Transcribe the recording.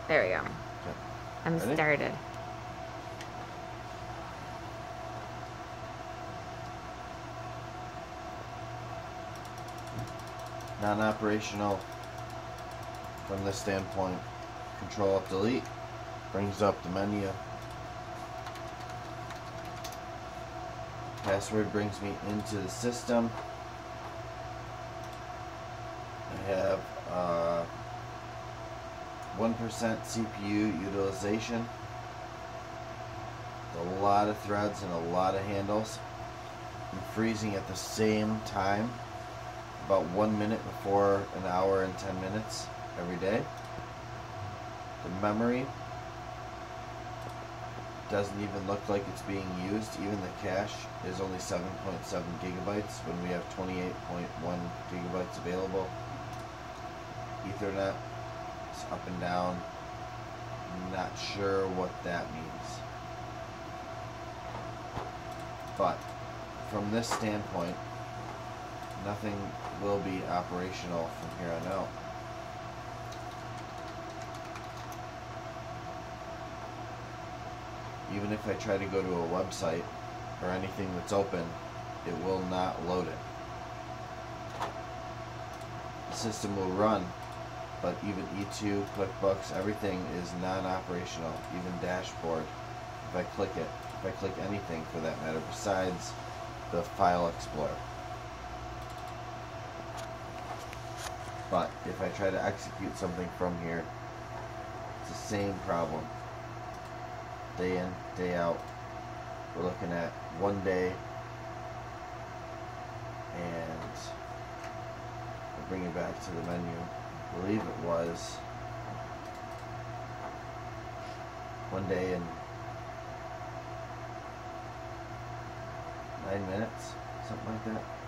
There we go. Okay. I'm Ready? started. Non-operational from this standpoint. Control-Alt-Delete brings up the menu. Password brings me into the system. I have 1% CPU utilization. A lot of threads and a lot of handles. I'm freezing at the same time, about 1 minute before an hour and 10 minutes every day. The memory doesn't even look like it's being used. Even the cache is only 7.7 gigabytes when we have 28.1 gigabytes available. Ethernet is up and down. Not sure what that means. But from this standpoint, nothing will be operational from here on out. Even if I try to go to a website or anything that's open, it will not load it. The system will run, but even E2, QuickBooks, everything is non-operational, even dashboard. If I click it, if I click anything for that matter besides the File Explorer. But if I try to execute something from here, it's the same problem. Day in, day out. We're looking at 1 day, and I'll bring it back to the menu. I believe it was 1 day and 9 minutes, something like that.